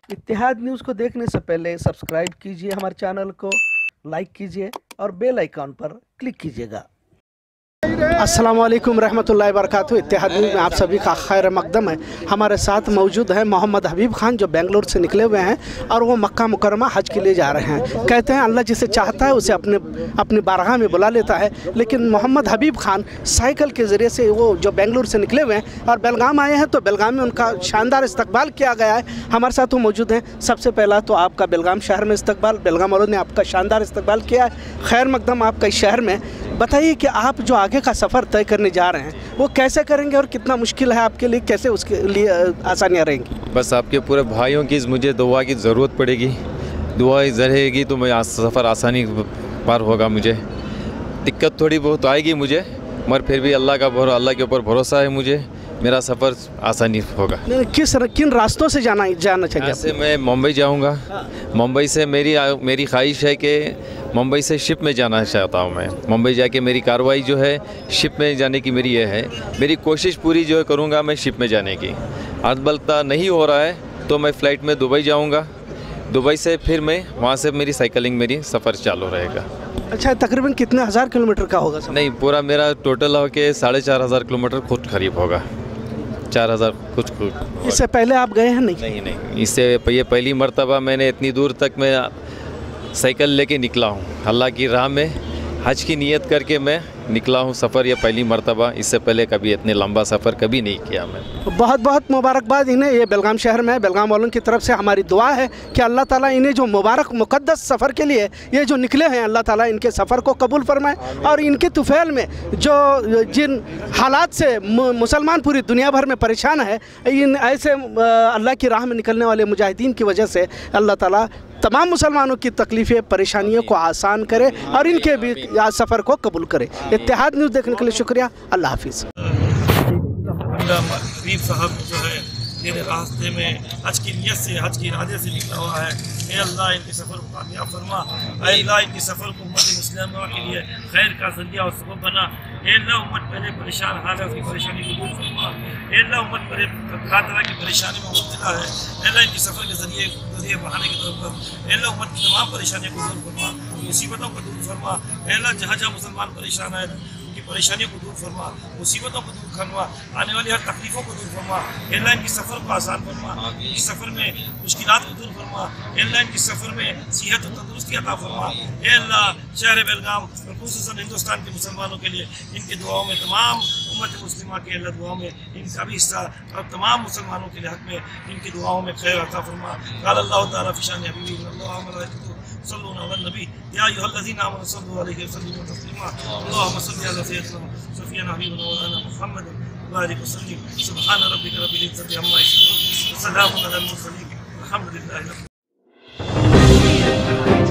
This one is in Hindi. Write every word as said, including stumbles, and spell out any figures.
इत्तेहाद न्यूज़ को देखने से पहले सब्सक्राइब कीजिए हमारे चैनल को, लाइक कीजिए और बेल आइकॉन पर क्लिक कीजिएगा। अस्सलाम वालेकुम रहमतुल्लाहि वबरकातुहू। इत्तेहाद न्यूज़ में आप सभी का खैर मकदम है। हमारे साथ मौजूद है मोहम्मद हबीब खान, जो बेंगलोर से निकले हुए हैं और वो मक्का मुकरमा हज के लिए जा रहे हैं। कहते हैं अल्लाह जिसे चाहता है उसे अपने अपनी बारगाह में बुला लेता है। लेकिन मोहम्मद हबीब खान साइकिल के ज़रिए से वो जो बेंगलोर से निकले हुए हैं और बेलगाम आए हैं, तो बेलगाम में उनका शानदार इस्तकबाल किया गया है। हमारे साथ वो मौजूद हैं। सबसे पहला तो आपका बेलगाम शहर में इस्तकबाल, बेलगाम वालों ने आपका शानदार इस्तकबाल किया है। खैर मकदम आपका इस शहर में। बताइए कि आप जो आगे का सफ़र तय करने जा रहे हैं वो कैसे करेंगे और कितना मुश्किल है आपके लिए, कैसे उसके लिए आसानियाँ रहेंगी? बस आपके पूरे भाइयों की मुझे दुआ की ज़रूरत पड़ेगी। दुआ रहेगी तो मैं सफ़र आसानी पार होगा। मुझे दिक्कत थोड़ी बहुत आएगी मुझे, मगर फिर भी अल्लाह का भरोसा, अल्लाह के ऊपर भरोसा है मुझे, मेरा सफ़र आसानी होगा। किस किन रास्तों से जाना जाना चाहिए? ऐसे मैं मुंबई जाऊंगा। मुंबई से मेरी मेरी ख्वाहिश है कि मुंबई से शिप में जाना चाहता हूं। मैं मुंबई जाके मेरी कार्रवाई जो है शिप में जाने की मेरी ये है। मेरी कोशिश पूरी जो है करूँगा मैं शिप में जाने की। अलबत्ता नहीं हो रहा है तो मैं फ़्लाइट में दुबई जाऊँगा। दुबई से फिर मैं वहाँ से मेरी साइकिलिंग मेरी सफ़र चालू रहेगा। अच्छा, तकरीबन कितने हज़ार किलोमीटर का होगा? नहीं, पूरा मेरा टोटल हो के साढ़े चार हज़ार किलोमीटर खुद करीब होगा। चार हज़ार कुछ कुछ। इससे पहले आप गए हैं? नहीं नहीं नहीं, इससे ये पहली मर्तबा मैंने इतनी दूर तक मैं साइकिल लेके निकला हूँ। अल्लाह की राह में हज की नीयत करके मैं निकला हूँ सफ़र, ये पहली मर्तबा। इससे पहले कभी इतने लंबा सफ़र कभी नहीं किया मैं। बहुत बहुत मुबारकबाद इन्हें। ये बेलगाम शहर में बेलगाम वालों की तरफ से हमारी दुआ है कि अल्लाह ताला इन्हें जो मुबारक मुक़द्दस सफ़र के लिए ये जो निकले हैं, अल्लाह ताला इनके सफ़र को कबूल फरमाए। और इनके तुफ़ैल में जो जिन हालात से मुसलमान पूरी दुनिया भर में परेशान है, इन ऐसे अल्लाह की राह में निकलने वाले मुजाहिदीन की वजह से अल्लाह ताला तमाम मुसलमानों की तकलीफ़ें परेशानियों को आसान करे और इनके भी सफ़र को कबूल करे। इत्तेहाद न्यूज़ देखने के लिए शुक्रिया। अल्लाह हाफिज़। हबीब साहब जो है तेरे रास्ते में हज की नियत से, हज के इरादे से निकला हुआ है। ए अल्लाह इनके सफ़र को कामयाब फरमा। ए अल्लाह इनके सफ़र को उम्मत मुस्लिमा के लिए खैर का ज़रिया और सबब बना। ए अल्लाह उम्मत पहले परेशान हाल है, उसकी परेशानी को दूर फरमा। ए अल्लाह उम्मत पहले तरह तरह की परेशानी में मुब्तला है। ए अल्लाह इनके सफ़र के ज़रिए ज़रिए बढ़ाने के तौर पर ए अल्लाह उम्मत की तमाम परेशानियों को दूर फरमा, मुसीबतों को दूर फरमा। ए अल्लाह जहाँ जहाँ मुसलमान परेशान है उनकी परेशानियों को दूर फरमा, मुसीबतों को दूर फरमा, आने वाली हर तकलीफ़ों को दूर फरमा। ए अल्लाह इनकी सफ़र को आसान फरमा, इस सफ़र में मुश्किलात को दूर फरमा। ए अल्लाह इनकी सफ़र में सेहत और तंदुरुस्ती अता फरमा। ए अल्लाह शहर बेलगाम और खुसूसन हिंदुस्तान के मुसलमानों के लिए इनकी दुआओं में, तमाम उम्मत मुस्लिमा के अल्लाह दुआओं में इनका भी हिस्सा और तमाम मुसलमानों के लिए हक़ में इनकी दुआओं में खैर अता फरमा। क़ाल अल्लाह तआला फ़ी शान हबीबी अल्लाह मलाइकतुहु यसल्लूना अलन नबी या अय्युहल्लज़ीना आमनु सल्लू अलैहि व सल्लिमू तस्लीमा। अल्लाहुम्मा सल्लि अला सय्यिदिना सफ़ीना हबीबना व मौलाना मुहम्मद बारिक व सल्लिम। सुब्हान रब्बिका रब्बिल इज़्ज़ति अम्मा यसिफून व सलामुन अलल मुरसलीन वल्हम्दुलिल्लाहि रब्बिल आलमीन।